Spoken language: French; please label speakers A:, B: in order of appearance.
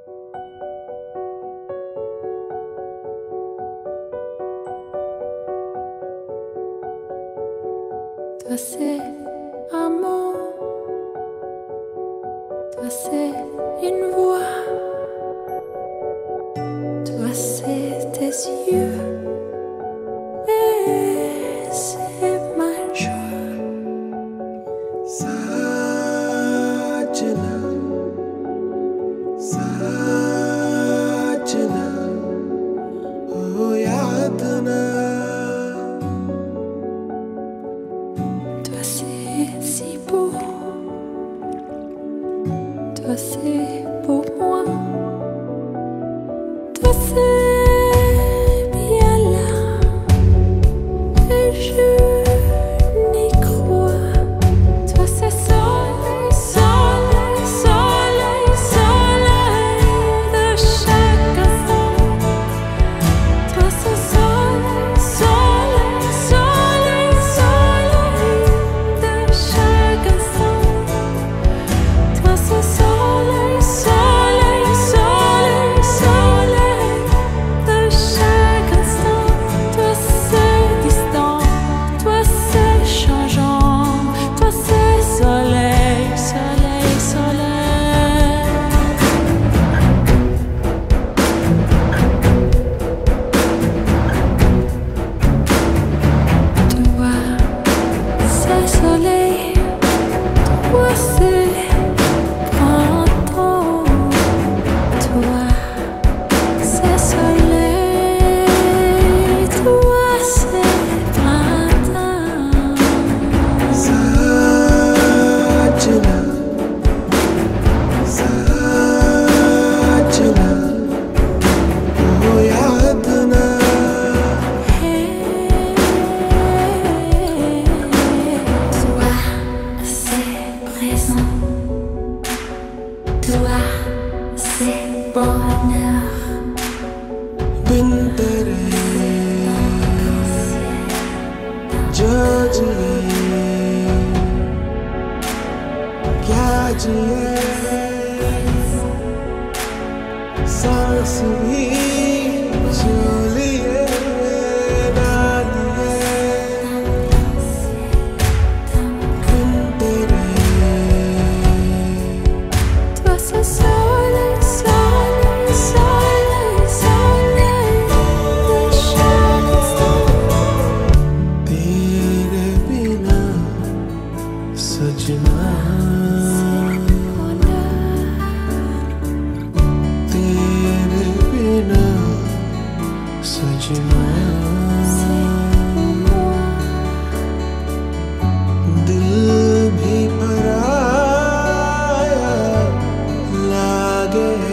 A: Toi c'est amour, toi c'est une voix, toi c'est tes yeux et c'est ma joie.
B: Sajna, Sajna, oh yaadna.
A: Toi c'est si beau, toi c'est pour moi, toi c'est bien là et je n'y crois. Toi c'est soleil, soleil, soleil, soleil de chaque instant. Toi c'est soleil, soleil, soleil, soleil de chaque instant. Toi c'est soleil, soleil, soleil, soleil de chaque instant. Toi c'est distant, toi c'est changeant, toi c'est soleil, soleil, soleil. Toi c'est soleil, toi c'est printemps, toi c'est soleil, toi c'est printemps.
B: Sajna, Sajna, oh yaadna.
A: Toi c'est présent, toi c'est bonheur.
B: बिन तेरे जग जिए क्या जिए सांस भी जो लिए ना लिए बिन तेरे
A: Toi c'est soleil, soleil, soleil, soleil de chaque instant.
B: तेरे बिना सजना तेरे बिना सजना दिल भी पराया लागे